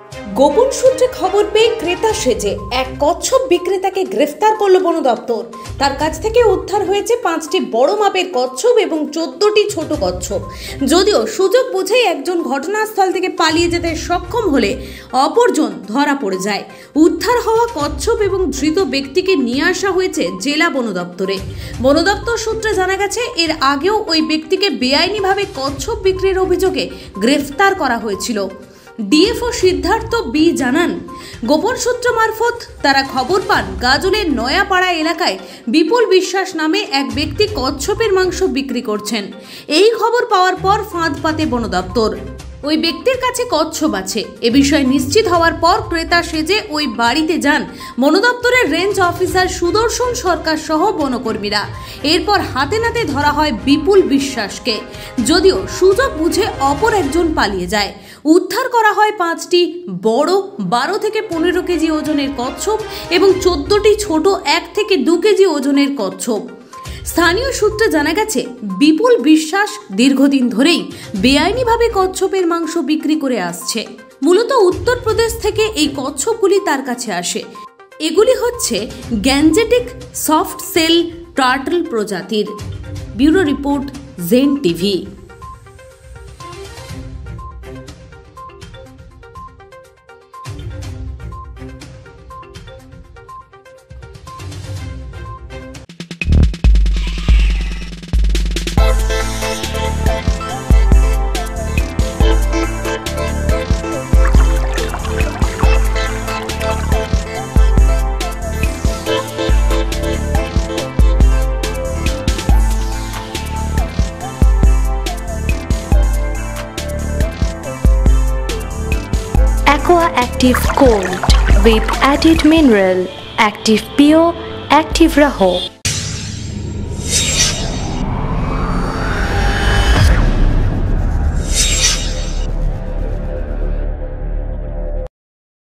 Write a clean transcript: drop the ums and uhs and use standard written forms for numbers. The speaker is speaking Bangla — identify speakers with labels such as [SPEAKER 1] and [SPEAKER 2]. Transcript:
[SPEAKER 1] গোপন সূত্রে খবর পেয়ে ক্রেতা সেজে এক কচ্ছপ বিক্রেতাকে গ্রেফতার করল বন দপ্তর। তার কাছ থেকে উদ্ধার হয়েছে 5টি বড় মাপের কচ্ছপ এবং 14টি ছোট কচ্ছপ। যদিও সুযোগ বুঝেই একজন ঘটনাস্থল থেকে পালিয়ে যেতে সক্ষম হলে অপরজন ধরা পড়ে যায়। উদ্ধার হওয়া কচ্ছপ এবং ধৃত ব্যক্তিকে নিয়ে আসা হয়েছে জেলা বন দপ্তরে। বন দপ্তর সূত্রে জানা গেছে, এর আগেও ওই ব্যক্তিকে বেআইনিভাবে কচ্ছপ বিক্রির অভিযোগে গ্রেফতার করা হয়েছিল। ডিএফও সিদ্ধার্থ বি জানান, গোপন সূত্র মারফত তারা খবর পান গাজলের নয়াপাড়া এলাকায় বিপুল বিশ্বাস নামে এক ব্যক্তি কচ্ছপের মাংস বিক্রি করছেন। এই খবর পাওয়ার পর ফাঁদ পাতে বন দপ্তর। ওই ব্যক্তির কাছে কচ্ছপ আছে এ বিষয়ে নিশ্চিত হওয়ার পর ক্রেতা সেজে ওই বাড়িতে যান বন দপ্তরের রেঞ্জ অফিসার সুদর্শন সরকার সহ বনকর্মীরা। এরপর হাতে নাতে ধরা হয় বিপুল বিশ্বাসকে। যদিও সুযোগ বুঝে অপর একজন পালিয়ে যায়। উদ্ধার করা হয় 5টি বড় 12 থেকে 15 কেজি ওজনের কচ্ছপ এবং 14টি ছোট 1 থেকে 2 কেজি ওজনের কচ্ছপ। স্থানীয় সূত্রে জানা গেছে, বিপুল বিশ্বাস দীর্ঘদিন ধরেই বেআইনিভাবে কচ্ছপের মাংস বিক্রি করে আসছে। মূলত উত্তরপ্রদেশ থেকে এই কচ্ছপগুলি তার কাছে আসে। এগুলি হচ্ছে গ্যাঞ্জেটিক সফট সেল টার্টল প্রজাতির। ব্যুরো রিপোর্ট, জেন TV.
[SPEAKER 2] Aqua Active Gold with added mineral, Active Pure, Active Raho.